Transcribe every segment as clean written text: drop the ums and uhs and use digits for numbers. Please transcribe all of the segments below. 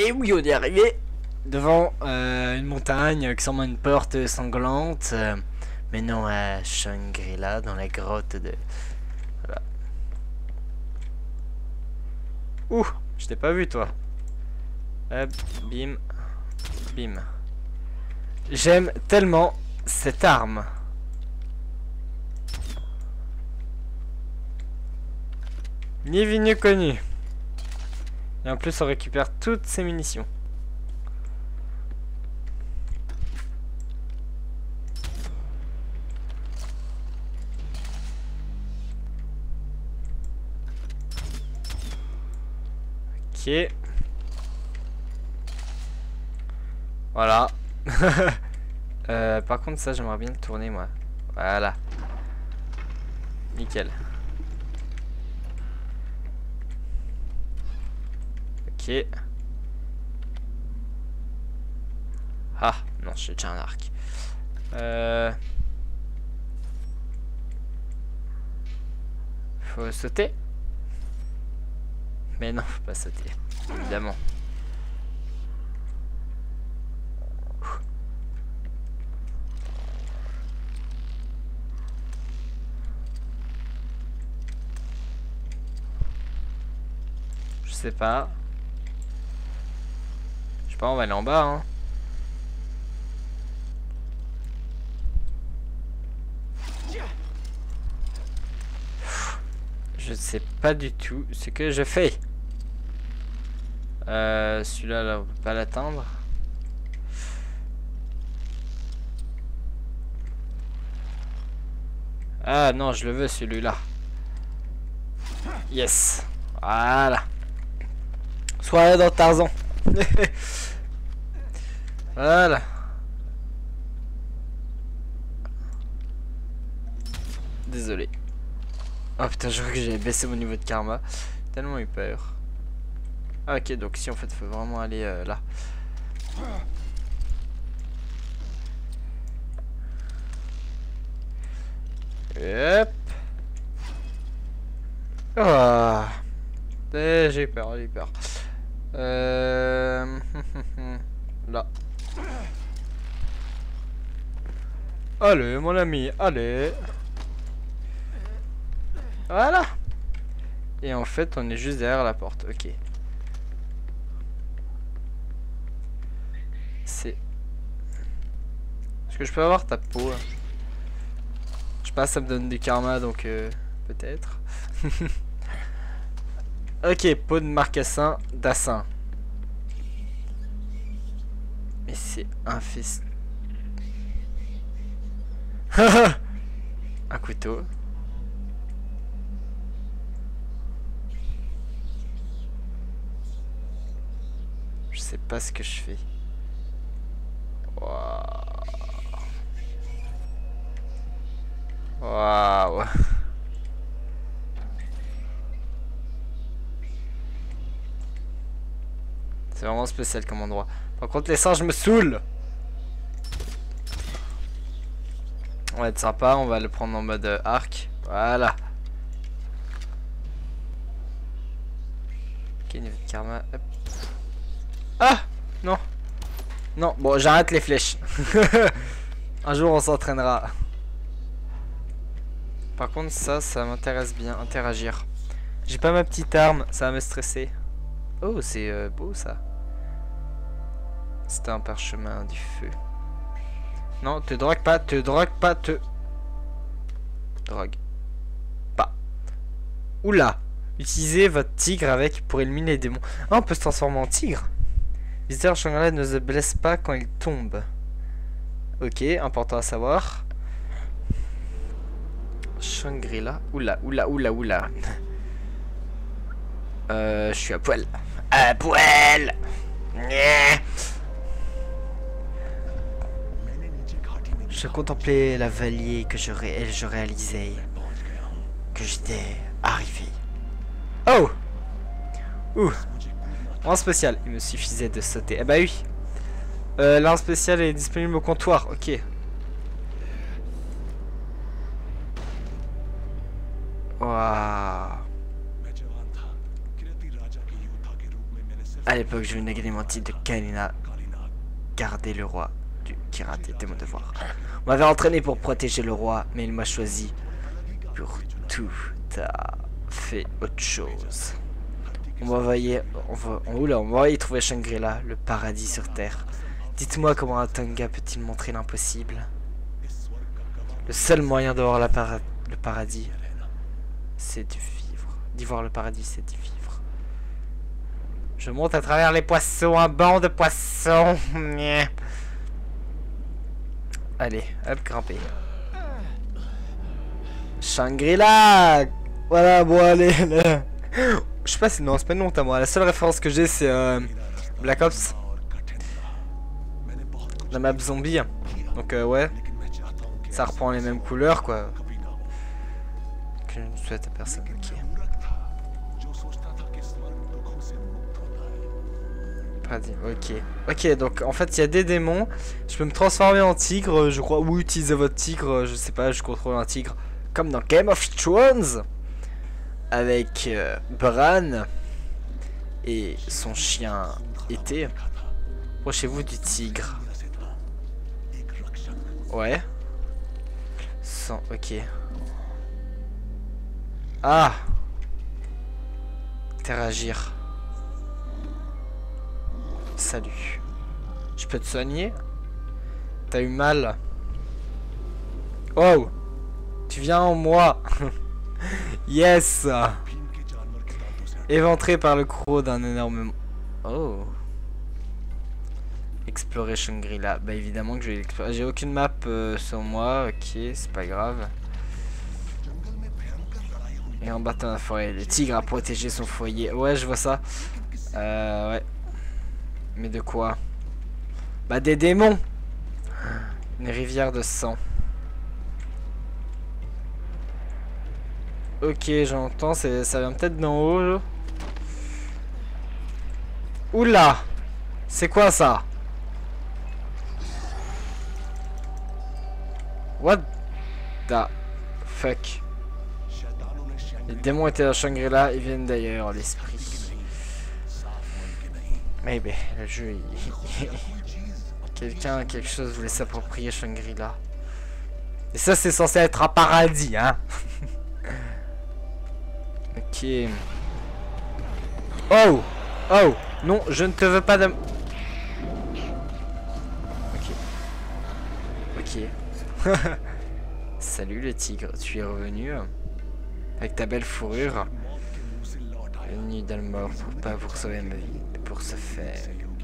Et oui, on est arrivé devant une montagne qui semble une porte sanglante. Mais non, à Shangri-La, dans la grotte de... Voilà. Ouh, je t'ai pas vu, toi. Hop, bim, bim. J'aime tellement cette arme. Ni vu ni connu. Et en plus, on récupère toutes ses munitions. Ok. Voilà. Par contre, ça, j'aimerais bien le tourner, moi. Voilà. Nickel. Ok. Ah, non, j'ai déjà un arc. Faut sauter? Mais non, faut pas sauter. Évidemment. Je sais pas. Je sais pas, on va aller en bas, hein. Je sais pas du tout ce que je fais. Celui-là, là, on peut pas l'atteindre. Ah non, je le veux celui-là. Yes. Voilà. Soirée dans Tarzan. Voilà. Désolé. Oh putain, je crois que j'ai baissé mon niveau de karma. Tellement eu peur. Ah, ok, donc si en fait, faut vraiment aller là. Hop. Oh. J'ai eu peur, j'ai eu peur. Là. Allez, mon ami, allez. Voilà. Et en fait, on est juste derrière la porte. Ok. C'est... Est-ce que je peux avoir ta peau? Je sais pas, ça me donne du karma, donc peut-être. Ok, peau de marcassin d'assin. Mais c'est infest... Un couteau. Je sais pas ce que je fais. Waouh. C'est vraiment spécial comme endroit. Par contre, les singes me saoulent. On va être sympa, on va le prendre en mode arc. Voilà. Ok, niveau de karma. Hop. Ah non. Non, bon, j'arrête les flèches. Un jour, on s'entraînera. Par contre, ça m'intéresse bien, interagir. J'ai pas ma petite arme, ça va me stresser. Oh, c'est beau ça. C'était un parchemin du feu. Non, te drogue pas, te drogue pas, te... Drogue. Pas. Oula. Utilisez votre tigre avec pour éliminer les démons. Ah, on peut se transformer en tigre. Visiteur Shangri-La ne se blesse pas quand il tombe. Ok, important à savoir. Shangri-La. Oula, oula, oula, oula. Je suis à poil. À poil. Je contemplais la vallée que je réalisais. Que j'étais arrivé. Oh. Ouh. En spécial, il me suffisait de sauter. Eh bah oui. L'arme spéciale est disponible au comptoir. Ok. Waouh. l'époque, je venais gagner mon titre de Kalina. Garder le roi du Kyrat était mon devoir. On m'avait entraîné pour protéger le roi, mais il m'a choisi pour tout à fait autre chose. On m'a envoyé trouver Shangri-La, le paradis sur terre. Dites-moi comment un Tanga peut-il montrer l'impossible? Le seul moyen de voir le paradis, c'est de vivre. D'y voir le paradis, c'est d'y vivre. Je monte à travers les poissons, un banc de poissons. Allez, hop, grimper. Shangri-La. Voilà, bon, allez. Je sais pas si... Non, c'est pas une honte à moi. La seule référence que j'ai, c'est Black Ops. La map zombie. Donc, ouais. Ça reprend les mêmes couleurs, quoi. Que je ne souhaite à personne, ok. Ok. Ok, donc en fait il y a des démons. Je peux me transformer en tigre, je crois, ou utiliser votre tigre, je sais pas, je contrôle un tigre. Comme dans Game of Thrones. Avec Bran et son chien été. Approchez-vous du tigre. Ouais. Ok. Ah. Interagir. Salut. Je peux te soigner? T'as eu mal? Oh! Tu viens en moi! Yes! Éventré par le croc d'un énorme... Oh! Explorer Shangri-La. Bah évidemment que je vais l'explorer. J'ai aucune map sur moi. Ok, c'est pas grave. Et en battant la forêt, le tigre a protégé son foyer. Ouais, je vois ça. Ouais. Mais de quoi? Bah des démons. Une rivière de sang. Ok, j'entends, ça vient peut-être d'en haut. Oula! C'est quoi ça? What the fuck? Les démons étaient à Shangri-La, ils viennent d'ailleurs, l'esprit. Mais ben, le jeu, quelque chose voulait s'approprier Shangri-La. Et ça, c'est censé être un paradis, hein. Ok. Oh! Oh! Non, je ne te veux pas de... Ok. Ok. Salut le tigre, tu es revenu avec ta belle fourrure. Venu dans le mort pour sauver ma vie, mais pour se faire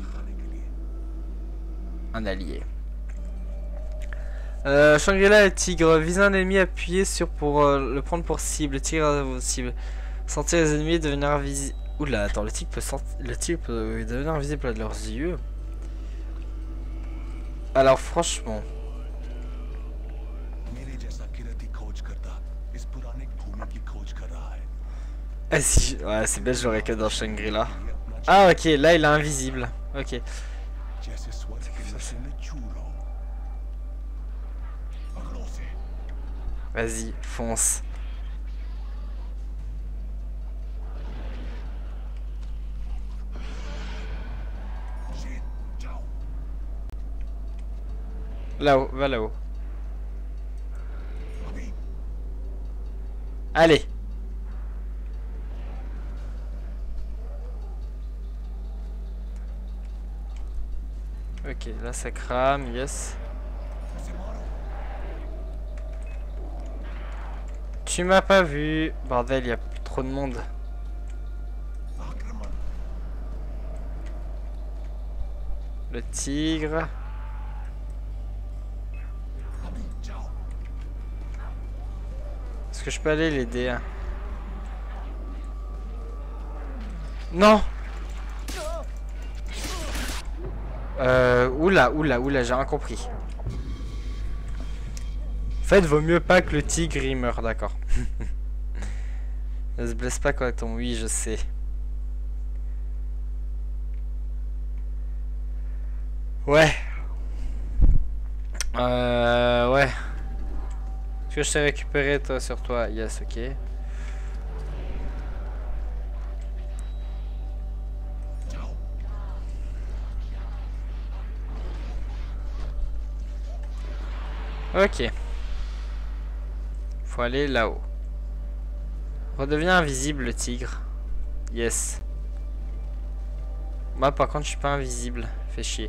un allié. Shangri-La et tigre, vise un ennemi appuyé sur pour le prendre pour cible. Le tigre a vos cibles. Sentir les ennemis devenir invisible. Oula, attends, le tigre peut devenir invisible à leurs yeux. Alors franchement. Ah si, ouais, c'est bête, j'aurais que dans Shangri-La. Ah ok, là il est invisible. Ok. Vas-y, fonce. Là-haut, va là-haut. Allez. Ok, là ça crame, yes. Tu m'as pas vu. Bordel, il y a trop de monde. Le tigre. Est-ce que je peux aller l'aider? Non. Oula, j'ai rien compris. En fait, vaut mieux pas que le tigre il meure, d'accord. Ne se blesse pas quand on... Oui, je sais. Ouais. Ouais. Est-ce que je t'ai récupéré toi sur toi? Yes, ok. Ok. Faut aller là-haut. Redeviens invisible le tigre. Yes. Moi par contre je suis pas invisible. Fais chier.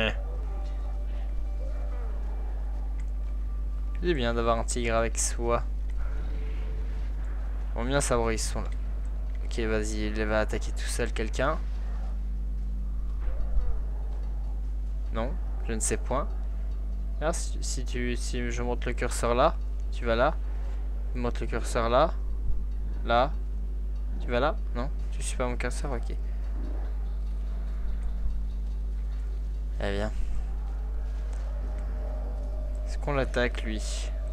C'est bien d'avoir un tigre avec soi. Bon bien savoir où ils sont là. Ok vas-y, il va attaquer tout seul quelqu'un. Non, je ne sais point. Alors, si je monte le curseur là, tu vas là. Je monte le curseur là. Là. Tu vas là? Non, tu suis pas mon curseur, ok. Eh bien. Est-ce qu'on l'attaque lui?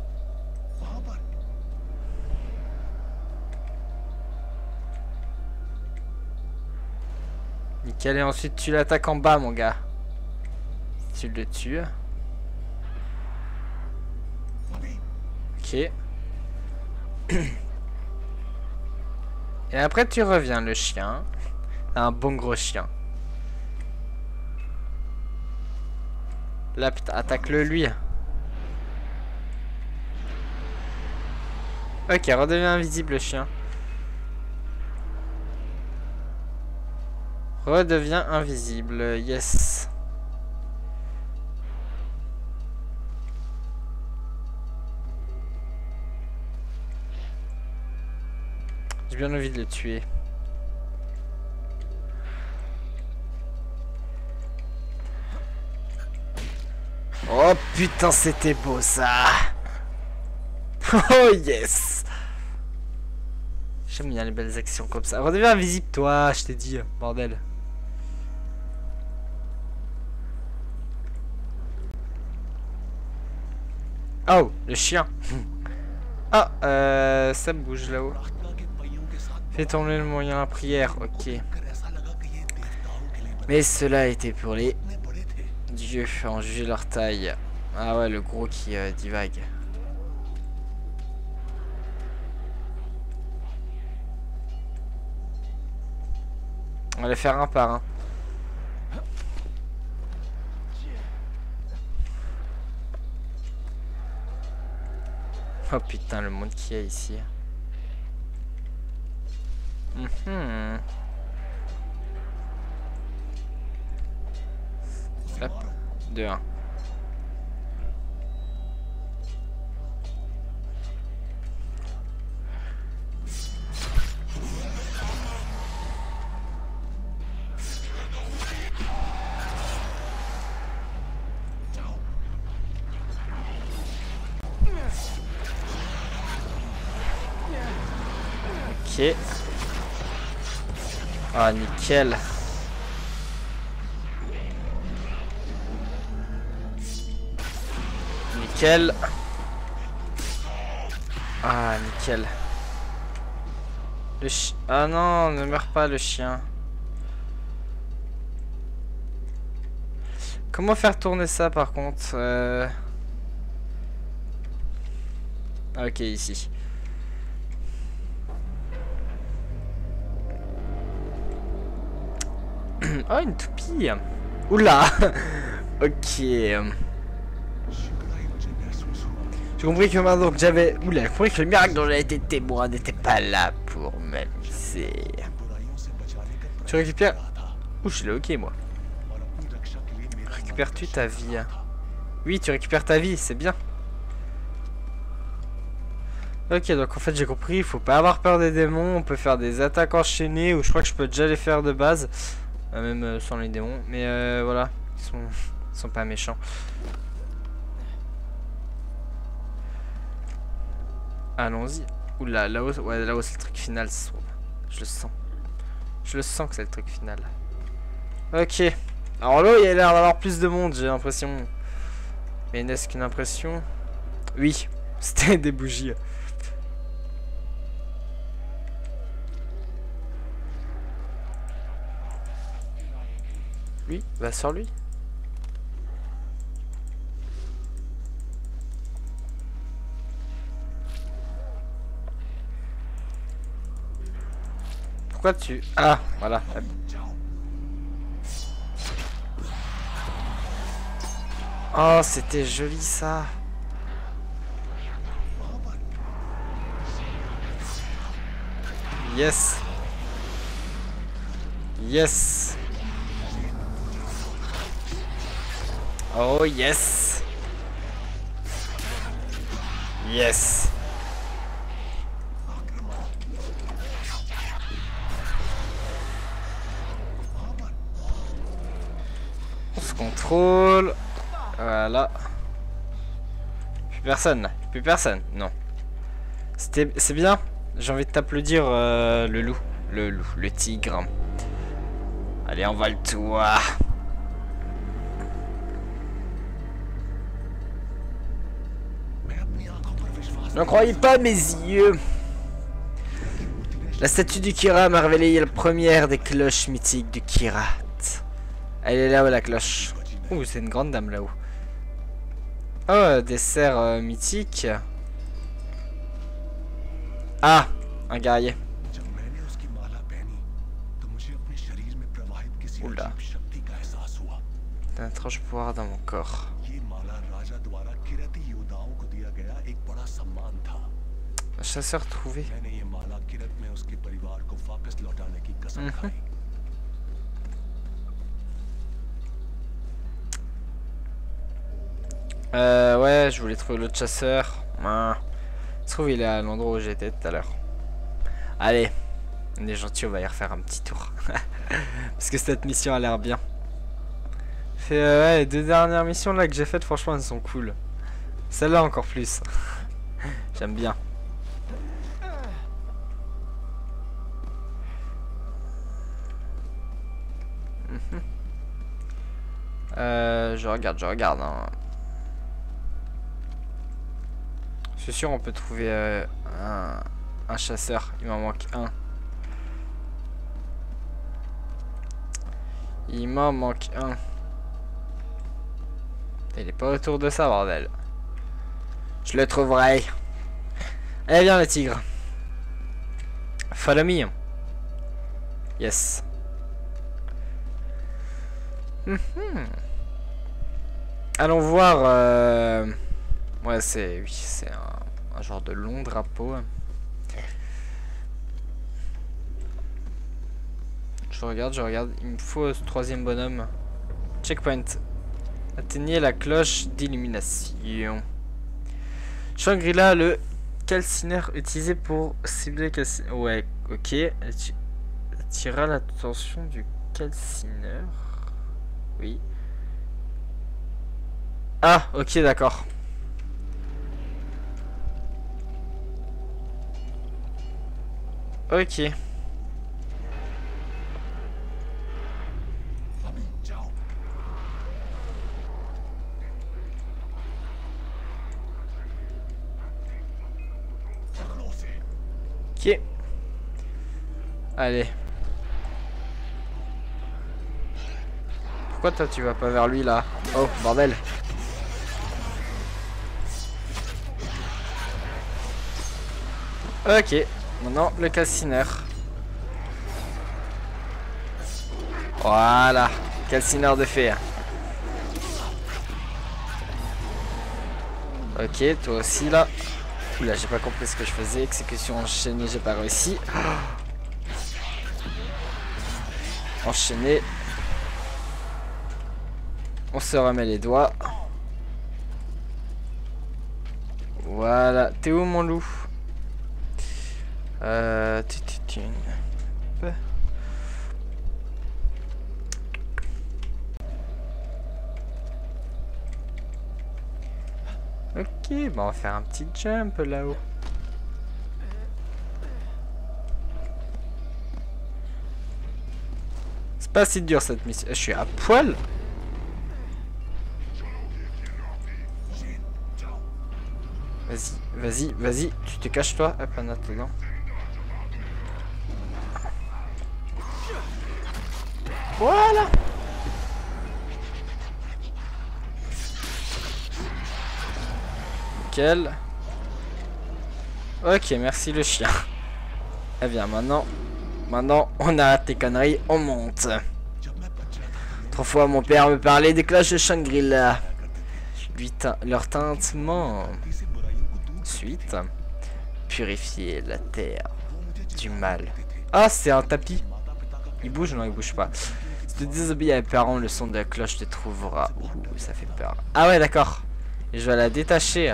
Nickel, et ensuite tu l'attaques en bas mon gars. Tu le tues. Ok. Et après tu reviens le chien. Un bon gros chien. Là putain, attaque-le lui. Ok, redevient invisible le chien. Redevient invisible, yes. J'ai bien envie de le tuer. Oh putain, c'était beau ça. Oh yes. J'aime bien les belles actions comme ça. Redeviens invisible toi, je t'ai dit, bordel. Oh, le chien. Ah, ça bouge là-haut. Fais tomber le moyen à prière, ok. Mais cela était pour les dieux, en juger leur taille. Ah ouais, le gros qui divague. On va les faire un par un. Oh putain, le monde qu'il y a ici. Hop, 2-1. Ok. Ah, nickel. Nickel. Ah, nickel. Ah non, ne meurs pas le chien. Comment faire tourner ça par contre Ok, ici. Oh, une toupie. Oula. Ok. J'ai compris que maintenant que j'avais... Oula, j'ai compris que le miracle dont j'avais été témoin n'était pas là pour m'amuser. Tu récupères... Ouh, je suis là, ok, moi. Récupères-tu ta vie? Oui, tu récupères ta vie, c'est bien. Ok, donc en fait j'ai compris, il faut pas avoir peur des démons, on peut faire des attaques enchaînées, ou je crois que je peux déjà les faire de base. Même sans les démons, mais voilà, ils sont pas méchants. Allons-y. Oula, là-haut, ouais, là-haut c'est le truc final, ça se trouve. Je le sens. Je le sens que c'est le truc final. Ok. Alors là, il y a l'air d'avoir plus de monde, j'ai l'impression. Mais n'est-ce qu'une impression? Oui, c'était des bougies. Lui, va sur lui. Pourquoi tu... Ah, voilà. Oh, c'était joli ça. Yes. Yes. Oh yes. Yes. On se contrôle. Voilà. Plus personne là. Plus personne. Non. C'est bien. J'ai envie de t'applaudir le loup. Le tigre. Allez, envole-toi. Ne croyez pas mes yeux. La statue du Kyrat m'a révélé la première des cloches mythiques du Kyrat. Elle est là-haut la cloche. Ouh, c'est une grande dame là-haut. Oh, dessert mythique. Ah, un guerrier. Oula. Un étrange pouvoir dans mon corps. Un chasseur trouvé. Ouais, je voulais trouver l'autre chasseur. Ça se trouve, il est à l'endroit où j'étais tout à l'heure. Allez, on est gentil, on va y refaire un petit tour. Parce que cette mission a l'air bien. Ouais, les 2 dernières missions là que j'ai faites, franchement, elles sont cool. Celle-là encore plus. J'aime bien. Je regarde. Hein. C'est sûr, on peut trouver un chasseur. Il m'en manque un. Il m'en manque un. Il est pas autour de ça, bordel. Je le trouverai. Allez, viens, le tigre. Follow me. Yes. Allons voir. Ouais, c'est un genre de long drapeau. Je regarde. Il me faut ce 3e bonhomme. Checkpoint. Atteignez la cloche d'illumination. Shangri-La, le calcineur utilisé pour cibler calcineur. Ouais, ok. Attira l'attention du calcineur. Oui. Ah, ok, d'accord. Ok. Ok. Allez. Pourquoi toi tu vas pas vers lui là? Oh bordel. Ok. Maintenant le calcineur. Voilà. Calcineur de fer. Ok, toi aussi là. Oula, j'ai pas compris ce que je faisais. Exécution enchaînée, j'ai pas réussi. Enchaîné. On se remet les doigts. Voilà. T'es où mon loup? Ok, bon, on va faire un petit jump là-haut. C'est pas si dur cette mission. Je suis à poil. Vas-y, tu te caches toi. Hop, en attendant. Voilà. Nickel. Ok, merci le chien. Eh bien, maintenant, on a tes conneries, on monte. Autrefois, mon père me parlait des cloches de Shangri-La. Leur tintement. Ensuite, purifier la terre du mal Ah, c'est un tapis. Il bouge? Non, il bouge pas. Si tu désobéis à mes parents, le son de la cloche te trouvera. Ouh, ça fait peur. Ah ouais, d'accord. Et je vais la détacher.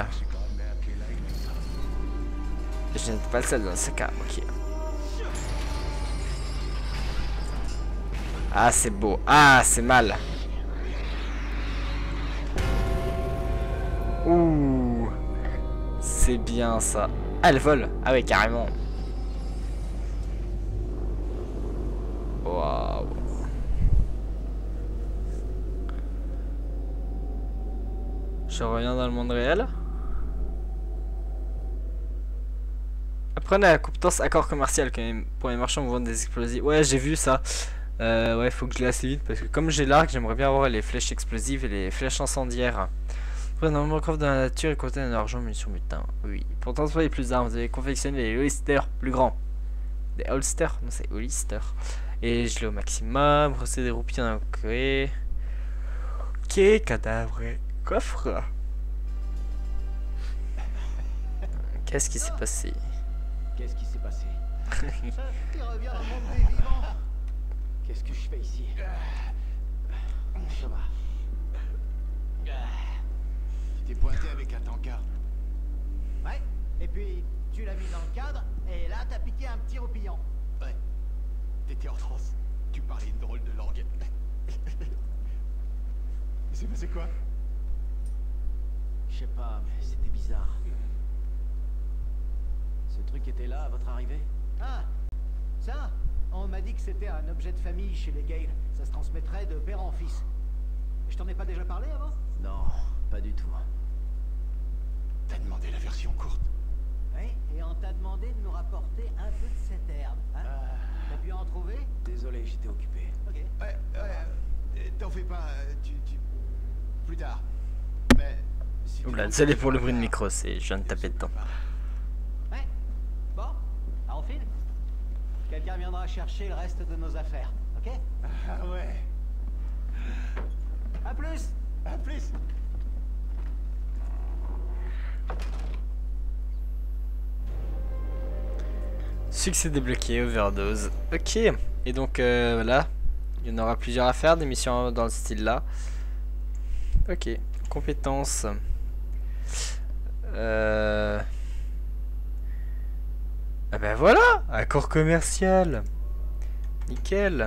Je n'étais pas le seul dans ce cas. Ok. Ah, c'est beau. Ah, c'est mal. Ouh. C'est bien ça. Ah, elle vole. Ah ouais, carrément. Waouh. Je reviens dans le monde réel. Apprenez la compétence accord commercial quand même. Pour les marchands, vous vendent des explosifs. Ouais, j'ai vu ça. Ouais, faut que je l'ai assez vite parce que comme j'ai l'arc, j'aimerais bien avoir les flèches explosives et les flèches incendiaires. Normalement, le coffre de la nature est contient d'un argent, munitions, mutin. Oui. Pour transporter plus d'armes, vous avez confectionné les holsters plus grands. Des holsters? Non, c'est holsters. Et je l'ai au maximum. Procédé roupillé en ok. Ok, cadavre. Coffre. Qu'est-ce qui s'est passé? Qu'est-ce qui s'est passé? Il revient au monde des vivants. Qu'est-ce que je fais ici? Ça va. Tu t'es pointé avec un tankard. Ouais, et puis tu l'as mis dans le cadre, et là t'as piqué un petit roupillon. Ouais. T'étais en transe. Tu parlais une drôle de langue. Il s'est passé quoi? Je sais pas, mais c'était bizarre. Ce truc était là à votre arrivée? Ah, ça, on m'a dit que c'était un objet de famille chez les Gale. Ça se transmettrait de père en fils. Je t'en ai pas déjà parlé avant? Non, pas du tout. T'as demandé la version courte. Oui, et on t'a demandé de nous rapporter un peu de cette herbe. Hein? T'as pu en trouver? Désolé, j'étais occupé. Ok. Ouais, t'en fais pas, plus tard. Mais... Si Oula, désolé pour le bruit de micro, c'est je viens de taper dedans. Ouais. Bon, on file. Quelqu'un viendra chercher le reste de nos affaires, ok? Ah ouais. À plus. À plus. Succès débloqué, overdose. Ok, et donc voilà, il y en aura plusieurs à faire, des missions dans le style là. Ok, compétences. Ah ben voilà, accord commercial. Nickel.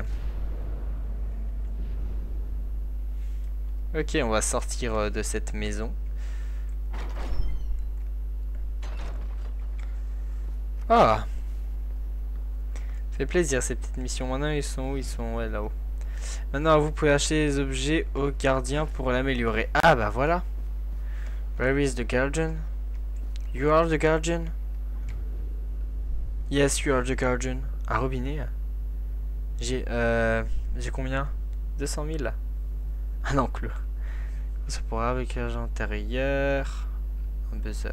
Ok, on va sortir de cette maison. Ah, fait plaisir ces petites missions. Maintenant ils sont où? Ils sont ouais, là-haut. Maintenant vous pouvez acheter des objets au gardien pour l'améliorer. Ah bah voilà. Where is the guardian? You are the guardian? Yes, you are the guardian. Un robinet. J'ai combien? 200 000. Ah non, clou. Ça pourra avec l'agent intérieur. Un buzzer.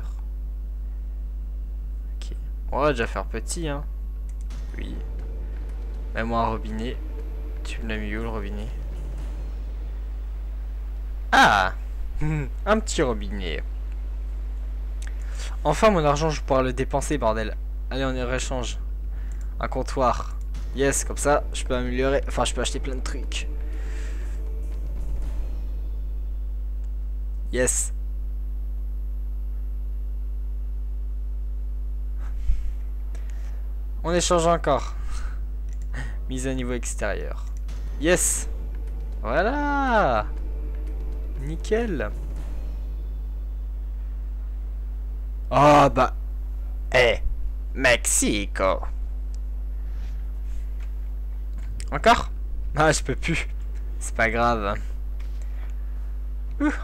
Ok. On va déjà faire petit, hein. Oui. Mets-moi un robinet. Tu me l'as mis où le robinet? Ah. Un petit robinet. Enfin mon argent, je pourrai le dépenser, bordel. Allez, on y réchange. Un comptoir. Yes, comme ça, je peux améliorer. Enfin, je peux acheter plein de trucs. Yes. On échange encore. Mise à niveau extérieur. Yes. Voilà. Nickel. Oh bah. Eh. Mexico. Encore? Ah, je peux plus. C'est pas grave. Hop,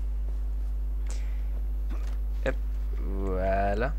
voilà.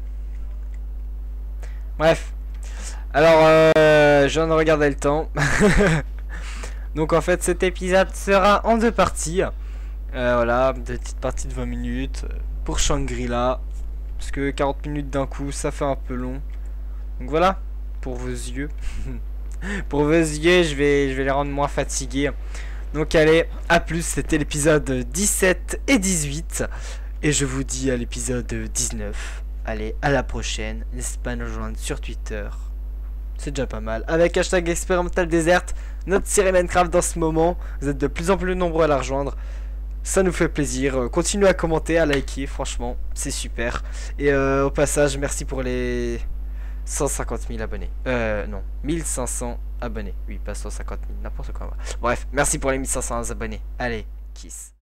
Bref. Alors, je viens de regarder le temps. Donc en fait, cet épisode sera en deux parties. Voilà, des petites parties de 20 minutes pour Shangri-La. Parce que 40 minutes d'un coup, ça fait un peu long. Donc voilà, pour vos yeux. Pour vos yeux, je vais les rendre moins fatigués. Donc allez, à plus, c'était l'épisode 17 et 18. Et je vous dis à l'épisode 19. Allez, à la prochaine. N'hésitez pas à nous rejoindre sur Twitter, C'est déjà pas mal. Avec hashtag expérimental déserte, notre série Minecraft dans ce moment. Vous êtes de plus en plus nombreux à la rejoindre. Ça nous fait plaisir. Continuez à commenter, à liker. Franchement, c'est super. Et au passage, merci pour les 150 000 abonnés. Non, 1500 abonnés. Oui, pas 150 000, n'importe quoi. Bref, merci pour les 1500 abonnés. Allez, kiss.